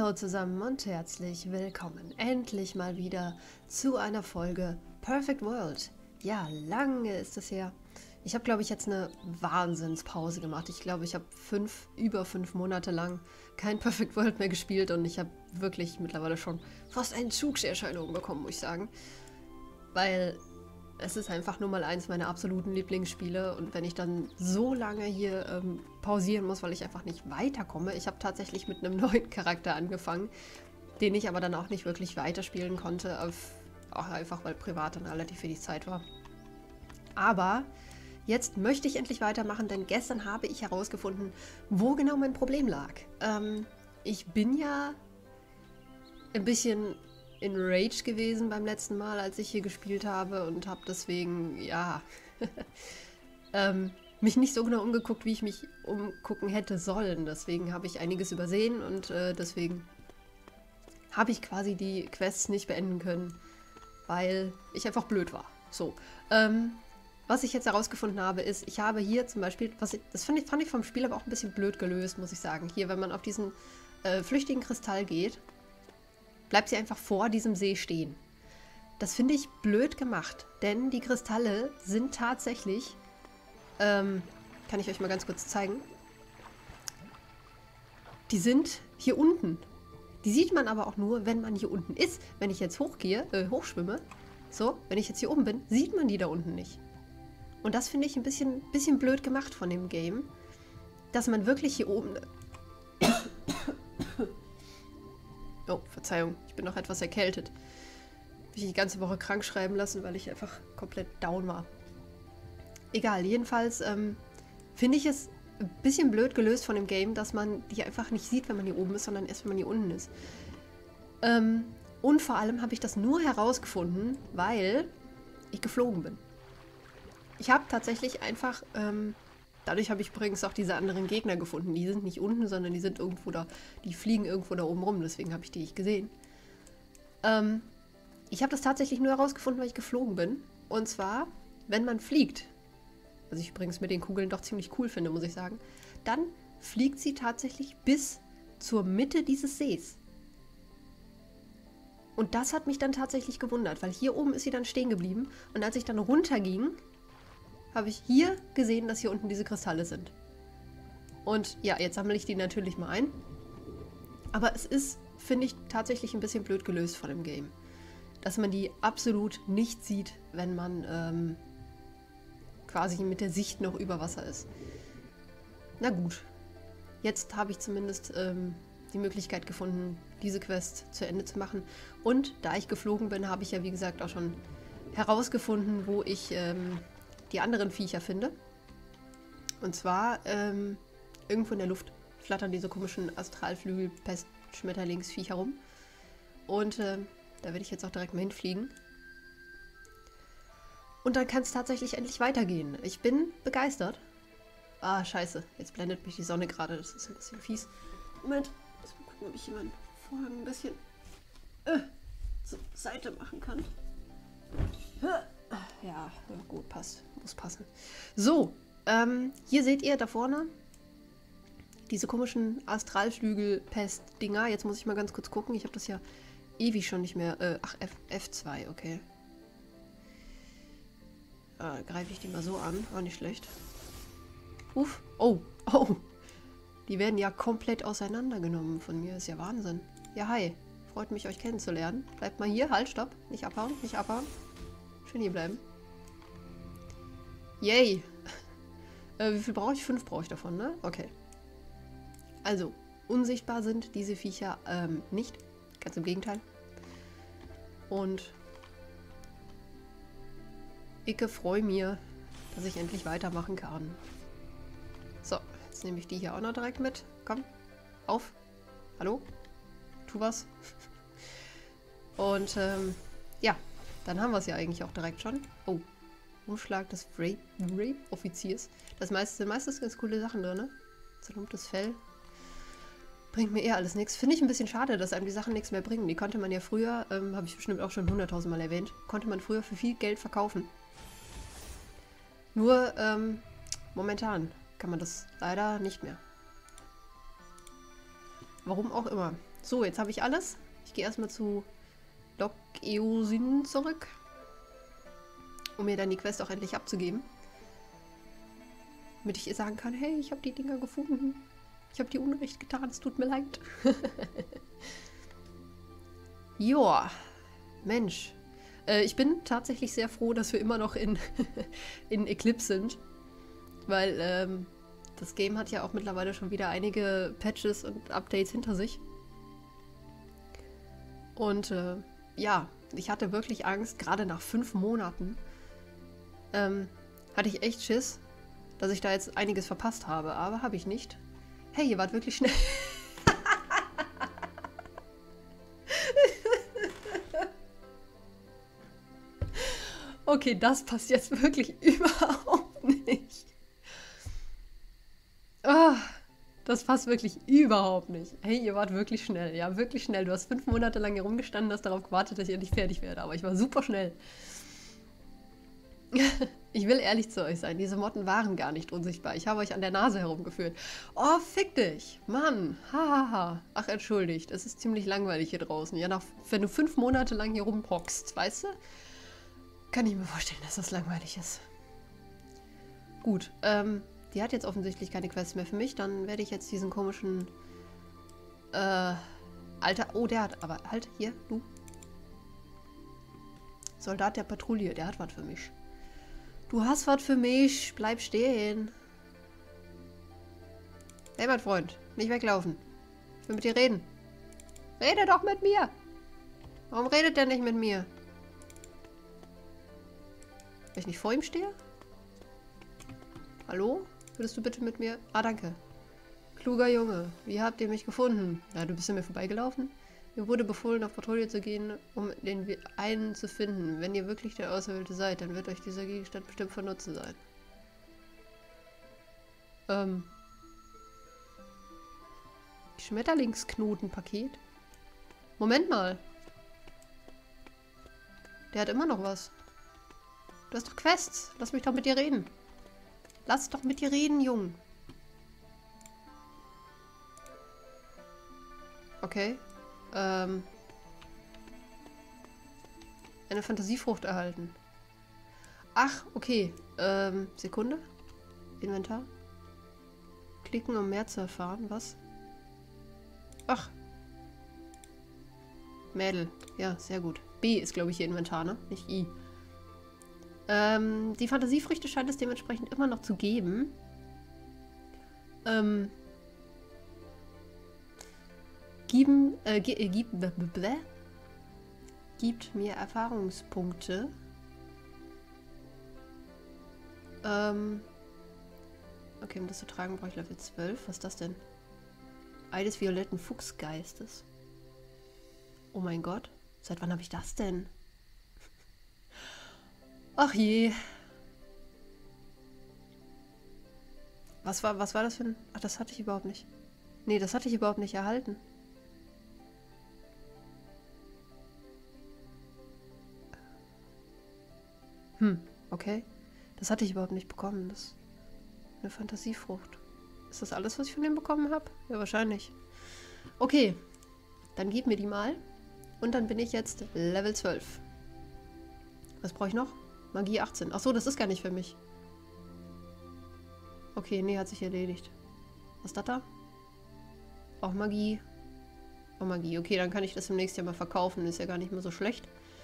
Hallo zusammen und herzlich willkommen endlich mal wieder zu einer Folge Perfect World. Ja, lange ist es her. Ich habe, glaube ich, jetzt eine Wahnsinnspause gemacht. Ich glaube, ich habe über 5 Monate lang kein Perfect World mehr gespielt und ich habe wirklich mittlerweile schon fast Entzugserscheinungen bekommen, muss ich sagen. Weil es ist einfach nur mal eins meiner absoluten Lieblingsspiele und wenn ich dann so lange hier pausieren muss, weil ich einfach nicht weiterkomme. Ich habe tatsächlich mit einem neuen Charakter angefangen, den ich aber dann auch nicht wirklich weiterspielen konnte, auch einfach weil privat dann relativ wenig Zeit war. Aber jetzt möchte ich endlich weitermachen, denn gestern habe ich herausgefunden, wo genau mein Problem lag. Ich bin ja ein bisschen in Rage gewesen beim letzten Mal, als ich hier gespielt habe und habe deswegen, ja, mich nicht so genau umgeguckt, wie ich mich umgucken hätte sollen. Deswegen habe ich einiges übersehen und deswegen habe ich quasi die Quests nicht beenden können, weil ich einfach blöd war. So, was ich jetzt herausgefunden habe, ist, ich habe hier zum Beispiel, das fand ich vom Spiel aber auch ein bisschen blöd gelöst, muss ich sagen. Hier, wenn man auf diesen flüchtigen Kristall geht, bleibt sie einfach vor diesem See stehen. Das finde ich blöd gemacht, denn die Kristalle sind tatsächlich, kann ich euch mal ganz kurz zeigen, die sind hier unten. Die sieht man aber auch nur, wenn man hier unten ist. Wenn ich jetzt hochschwimme, so, wenn ich jetzt hier oben bin, sieht man die da unten nicht. Und das finde ich ein bisschen blöd gemacht von dem Game, dass man wirklich hier oben... Oh, Verzeihung, ich bin noch etwas erkältet. Habe ich die ganze Woche krank schreiben lassen, weil ich einfach komplett down war. Egal, jedenfalls finde ich es ein bisschen blöd gelöst von dem Game, dass man die einfach nicht sieht, wenn man hier oben ist, sondern erst, wenn man hier unten ist. Und vor allem habe ich das nur herausgefunden, weil ich geflogen bin. Ich habe tatsächlich einfach... dadurch habe ich übrigens auch diese anderen Gegner gefunden. Die sind nicht unten, sondern die sind irgendwo da. Die fliegen irgendwo da oben rum, deswegen habe ich die nicht gesehen. Ich habe das tatsächlich nur herausgefunden, weil ich geflogen bin. Und zwar, wenn man fliegt, was ich übrigens mit den Kugeln doch ziemlich cool finde, muss ich sagen, dann fliegt sie tatsächlich bis zur Mitte dieses Sees. Und das hat mich dann tatsächlich gewundert, weil hier oben ist sie dann stehen geblieben. Und als ich dann runterging, habe ich hier gesehen, dass hier unten diese Kristalle sind. Und ja, jetzt sammle ich die natürlich mal ein. Aber es ist, finde ich, tatsächlich ein bisschen blöd gelöst von dem Game. Dass man die absolut nicht sieht, wenn man quasi mit der Sicht noch über Wasser ist. Na gut. Jetzt habe ich zumindest die Möglichkeit gefunden, diese Quest zu Ende zu machen. Und da ich geflogen bin, habe ich ja wie gesagt auch schon herausgefunden, wo ich... die anderen Viecher finde. Und zwar irgendwo in der Luft flattern diese komischen Astralflügel-Pest-Schmetterlingsviecher rum. Und da werde ich jetzt auch direkt mal hinfliegen. Und dann kann es tatsächlich endlich weitergehen. Ich bin begeistert. Ah, scheiße. Jetzt blendet mich die Sonne gerade. Das ist ein bisschen fies. Moment. Ich muss mal gucken, ob ich hier meinen Vorhang ein bisschen zur Seite machen kann. Ja, gut, passt. Muss passen. So, hier seht ihr da vorne diese komischen Astralflügel-Pest-Dinger. Jetzt muss ich mal ganz kurz gucken. Ich habe das ja ewig schon nicht mehr... ach, F2, okay. Greife ich die mal so an. War nicht schlecht. Uff. Oh, oh. Die werden ja komplett auseinandergenommen von mir. Ist ja Wahnsinn. Ja, hi. Freut mich, euch kennenzulernen. Bleibt mal hier. Halt, stopp. Nicht abhauen, nicht abhauen. Schön hier bleiben. Yay! Wie viel brauche ich? 5 brauche ich davon, ne? Okay. Also, unsichtbar sind diese Viecher nicht. Ganz im Gegenteil. Und ich freue mich, dass ich endlich weitermachen kann. So, jetzt nehme ich die hier auch noch direkt mit. Komm, auf. Hallo? Tu was. Und, ja. Dann haben wir es ja eigentlich auch direkt schon. Oh, Umschlag des Rape-Offiziers. Das meiste ganz coole Sachen drin, ne? Zerlumptes Fell. Bringt mir eher alles nichts. Finde ich ein bisschen schade, dass einem die Sachen nichts mehr bringen. Die konnte man ja früher, habe ich bestimmt auch schon 100.000 Mal erwähnt, konnte man früher für viel Geld verkaufen. Nur, momentan kann man das leider nicht mehr. Warum auch immer. So, jetzt habe ich alles. Ich gehe erstmal zu Doc Eosin zurück, um mir dann die Quest auch endlich abzugeben. Damit ich ihr sagen kann, hey, ich habe die Dinger gefunden. Ich habe dir Unrecht getan, es tut mir leid. Joa, Mensch. Ich bin tatsächlich sehr froh, dass wir immer noch in Eclipse sind. Weil das Game hat ja auch mittlerweile schon wieder einige Patches und Updates hinter sich. Und ja, ich hatte wirklich Angst, gerade nach 5 Monaten hatte ich echt Schiss, dass ich da jetzt einiges verpasst habe. Aber habe ich nicht. Hey, ihr wart wirklich schnell. Okay, das passt jetzt wirklich überhaupt nicht. Oh, das passt wirklich überhaupt nicht. Hey, ihr wart wirklich schnell. Ja, wirklich schnell. Du hast 5 Monate lang herumgestanden, hast darauf gewartet, dass ich endlich fertig werde. Aber ich war super schnell. Ich will ehrlich zu euch sein. Diese Motten waren gar nicht unsichtbar. Ich habe euch an der Nase herumgeführt. Oh, fick dich. Mann. Hahaha. Ach, entschuldigt. Es ist ziemlich langweilig hier draußen. Ja, wenn du 5 Monate lang hier rumhockst, weißt du? Kann ich mir vorstellen, dass das langweilig ist. Gut, die hat jetzt offensichtlich keine Quest mehr für mich. Dann werde ich jetzt diesen komischen, Alter, oh, der hat, aber halt, hier, du. Soldat der Patrouille, der hat was für mich. Du hast was für mich, bleib stehen. Hey, mein Freund, nicht weglaufen. Ich will mit dir reden. Rede doch mit mir. Warum redet der nicht mit mir? Weil ich nicht vor ihm stehe? Hallo? Würdest du bitte mit mir... Ah, danke. Kluger Junge, wie habt ihr mich gefunden? Na, du bist an mir vorbeigelaufen? Mir wurde befohlen, auf Patrouille zu gehen, um den einen zu finden. Wenn ihr wirklich der Auserwählte seid, dann wird euch dieser Gegenstand bestimmt von Nutzen sein. Schmetterlingsknotenpaket? Moment mal. Der hat immer noch was. Du hast doch Quests. Lass mich doch mit dir reden. Lass doch mit dir reden, Jung. Okay. Eine Fantasiefrucht erhalten. Ach, okay. Sekunde. Inventar. Klicken, um mehr zu erfahren. Was? Ach. Mädel. Ja, sehr gut. B ist, glaube ich, hier Inventar, ne? Nicht I. Die Fantasiefrüchte scheint es dementsprechend immer noch zu geben. Gibt mir Erfahrungspunkte. Okay, um das zu tragen, brauche ich Level 12. Was ist das denn? Ei des violetten Fuchsgeistes. Oh mein Gott. Seit wann habe ich das denn? Ach je. Was war das für ein... Ach, das hatte ich überhaupt nicht. Nee, das hatte ich überhaupt nicht erhalten. Okay. Das hatte ich überhaupt nicht bekommen. Das ist eine Fantasiefrucht. Ist das alles, was ich von dem bekommen habe? Ja, wahrscheinlich. Okay. Dann gib mir die mal. Und dann bin ich jetzt Level 12. Was brauche ich noch? Magie 18. Achso, das ist gar nicht für mich. Okay, nee, hat sich erledigt. Was ist das da? Auch Magie. Auch Magie. Okay, dann kann ich das im nächsten Jahr mal verkaufen. Ist ja gar nicht mehr so schlecht.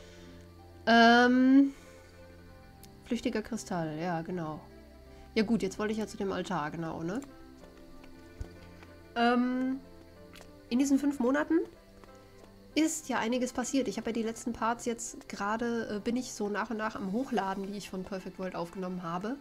Flüchtiger Kristall. Ja, genau. Ja gut, jetzt wollte ich ja zu dem Altar, genau, ne? In diesen 5 Monaten ist ja einiges passiert. Ich habe ja die letzten Parts jetzt gerade, bin ich so nach und nach am Hochladen, die ich von Perfect World aufgenommen habe.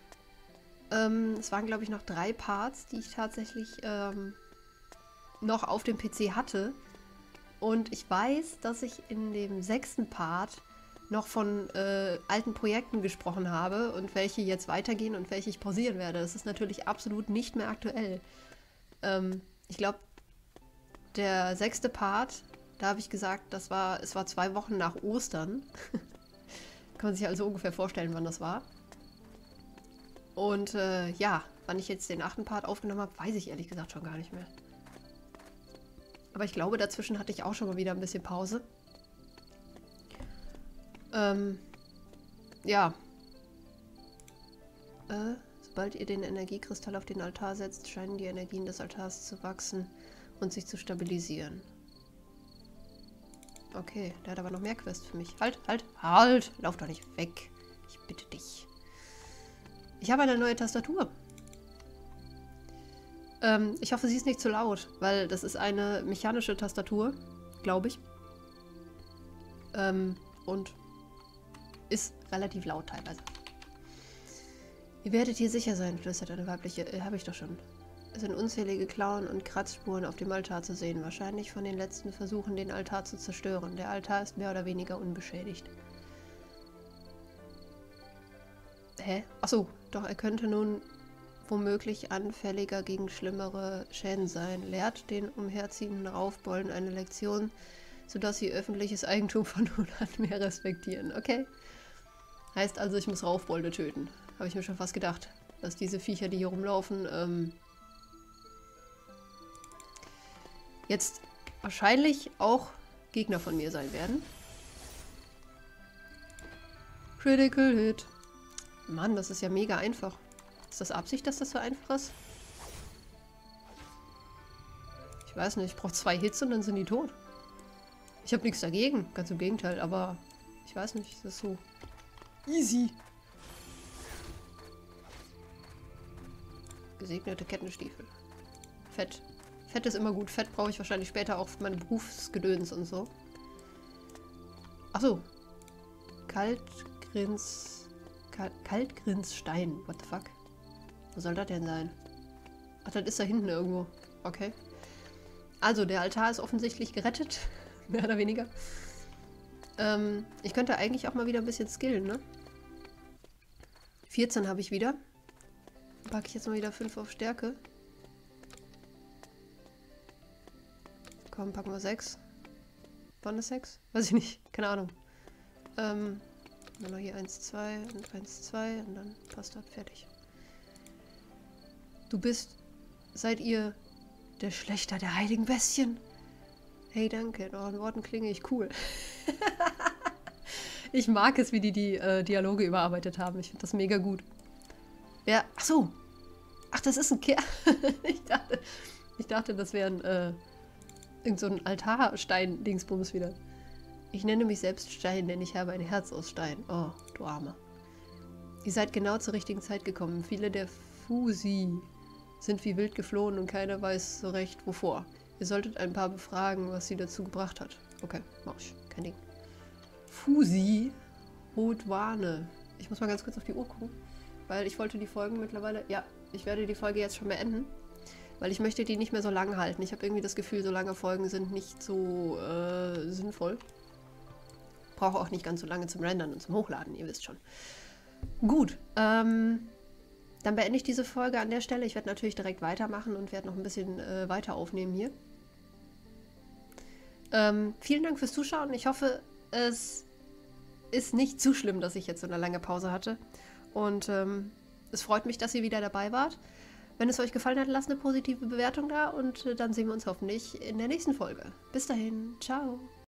Es waren, glaube ich, noch 3 Parts, die ich tatsächlich noch auf dem PC hatte. Und ich weiß, dass ich in dem 6. Part noch von alten Projekten gesprochen habe und welche jetzt weitergehen und welche ich pausieren werde. Das ist natürlich absolut nicht mehr aktuell. Ich glaube, der 6. Part, da habe ich gesagt, es war 2 Wochen nach Ostern. Kann man sich also ungefähr vorstellen, wann das war. Und ja, wann ich jetzt den 8. Part aufgenommen habe, weiß ich ehrlich gesagt schon gar nicht mehr. Aber ich glaube, dazwischen hatte ich auch schon mal wieder ein bisschen Pause. Ja. Sobald ihr den Energiekristall auf den Altar setzt, scheinen die Energien des Altars zu wachsen und sich zu stabilisieren. Okay, der hat aber noch mehr Quests für mich. Halt, halt, halt! Lauf doch nicht weg. Ich bitte dich. Ich habe eine neue Tastatur. Ich hoffe, sie ist nicht zu laut, weil das ist eine mechanische Tastatur, glaube ich. Und ist relativ laut teilweise. Ihr werdet hier sicher sein, flüstert eine weibliche. Habe ich doch schon. Es sind unzählige Klauen und Kratzspuren auf dem Altar zu sehen. Wahrscheinlich von den letzten Versuchen, den Altar zu zerstören. Der Altar ist mehr oder weniger unbeschädigt. Hä? Achso, doch er könnte nun womöglich anfälliger gegen schlimmere Schäden sein. Lehrt den umherziehenden Raufbolden eine Lektion, sodass sie öffentliches Eigentum von nun an mehr respektieren. Okay. Heißt also, ich muss Raufbolde töten. Habe ich mir schon fast gedacht. Dass diese Viecher, die hier rumlaufen, jetzt wahrscheinlich auch Gegner von mir sein werden. Critical Hit. Mann, das ist ja mega einfach. Ist das Absicht, dass das so einfach ist? Ich weiß nicht, ich brauche 2 Hits und dann sind die tot. Ich habe nichts dagegen, ganz im Gegenteil, aber ich weiß nicht, das ist so easy. Gesegnete Kettenstiefel. Fett. Fett ist immer gut. Fett brauche ich wahrscheinlich später auch für meine Berufsgedöns und so. Achso. Kaltgrinsstein. What the fuck? Wo soll das denn sein? Ach, das ist da hinten irgendwo. Okay. Also, der Altar ist offensichtlich gerettet. Mehr oder weniger. Ich könnte eigentlich auch mal wieder ein bisschen skillen, ne? 14 habe ich wieder. Packe ich jetzt mal wieder 5 auf Stärke. Komm, packen wir 6. Wann ist 6? Weiß ich nicht. Keine Ahnung. Dann noch hier 1, 2 und 1, 2 und dann passt das. Fertig. Du bist... Seid ihr der Schlächter der heiligen Bestien? Hey, danke. In euren Worten klinge ich cool. Ich mag es, wie die Dialoge überarbeitet haben. Ich finde das mega gut. Ja, ach so. Ach, das ist ein Kerl. ich dachte, das wäre irgend so ein Altarstein-Dingsbums wieder. Ich nenne mich selbst Stein, denn ich habe ein Herz aus Stein. Oh, du Armer. Ihr seid genau zur richtigen Zeit gekommen. Viele der Fusi sind wie wild geflohen und keiner weiß so recht, wovor. Ihr solltet ein paar befragen, was sie dazu gebracht hat. Okay, mach ich. Kein Ding. Fusi Hodwane. Ich muss mal ganz kurz auf die Uhr gucken, weil ich wollte die Folgen mittlerweile... Ja, ich werde die Folge jetzt schon beenden, weil ich möchte die nicht mehr so lang halten. Ich habe irgendwie das Gefühl, so lange Folgen sind nicht so sinnvoll. Brauche auch nicht ganz so lange zum Rendern und zum Hochladen, ihr wisst schon. Gut, dann beende ich diese Folge an der Stelle. Ich werde natürlich direkt weitermachen und werde noch ein bisschen weiter aufnehmen hier. Vielen Dank fürs Zuschauen. Ich hoffe, es ist nicht zu schlimm, dass ich jetzt so eine lange Pause hatte. Und es freut mich, dass ihr wieder dabei wart. Wenn es euch gefallen hat, lasst eine positive Bewertung da und dann sehen wir uns hoffentlich in der nächsten Folge. Bis dahin, ciao!